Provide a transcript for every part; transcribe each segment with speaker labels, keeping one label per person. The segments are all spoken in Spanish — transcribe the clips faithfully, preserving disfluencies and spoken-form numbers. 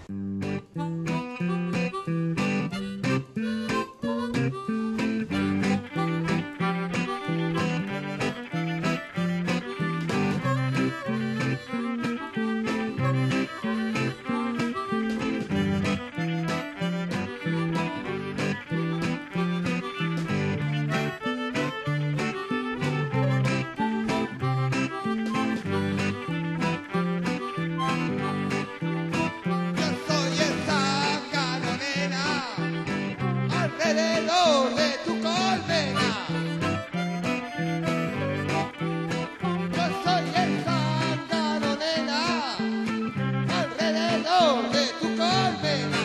Speaker 1: Alrededor de tu colmena, yo soy el zángano, nena, alrededor de tu colmena.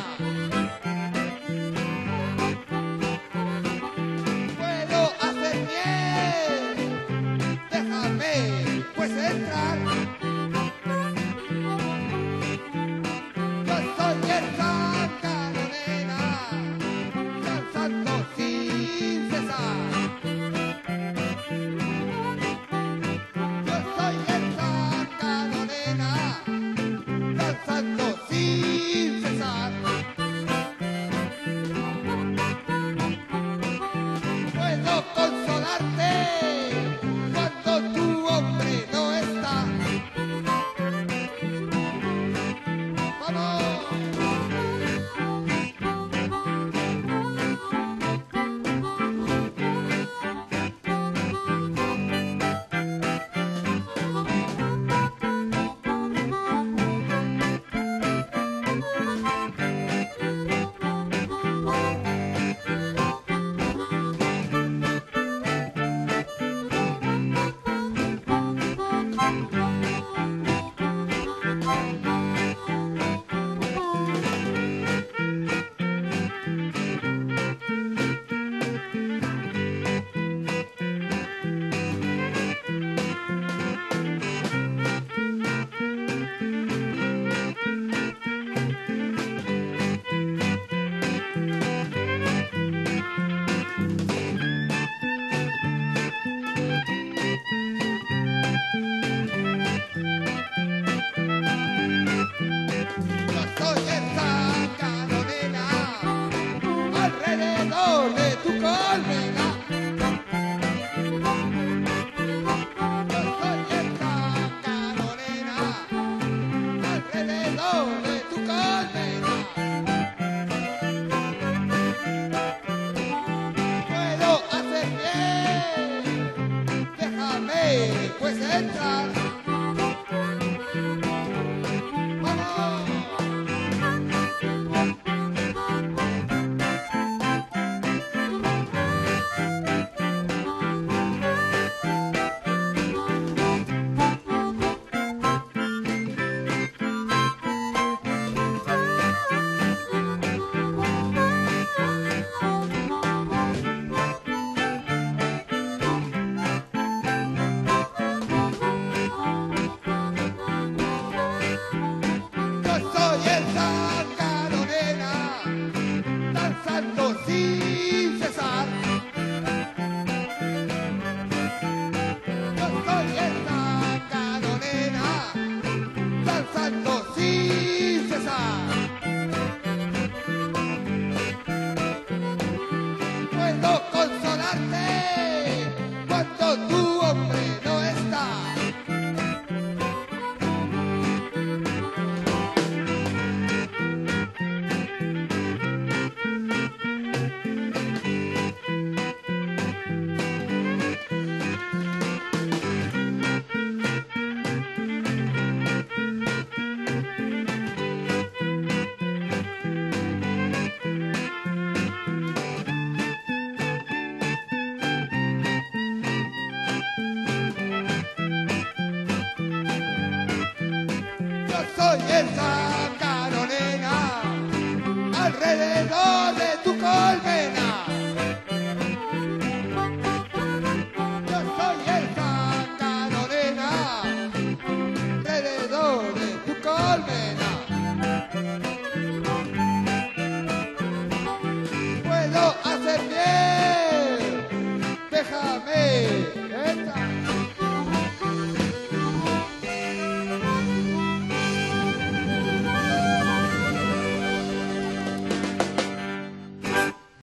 Speaker 1: Puedo hacer miel, déjame pues entrar. Yo soy el zángano, nena, danzando sin cesar. Yo soy el zángano, nena, danzando sin cesar. Puedo consolarte cuando tu hombre no está. ¡Vamos! De tu colmena, yo soy el zángano, nena, alrededor de tu colmena. Puedo hacer bien, déjame pues entrar. Soy el zángano, nena, danzando sin cesar. Yo soy el zángano, nena, danzando sin cesar. Puedo consolarte cuando tu hombre no está. Soy el